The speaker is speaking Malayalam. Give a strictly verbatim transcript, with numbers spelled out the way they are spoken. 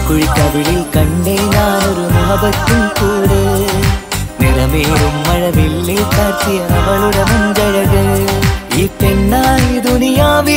കുഴിക്കവിളിൽ കണ്ടേ ഞാനൊരു മുഹബത്തും കൂടെ നിറമേറും മഴവില്ലിൽ കാറ്റിയ അവളുടെ മുഞ്ചഴക് ഈ പെണ്ണായി ദുനിയാവിൽ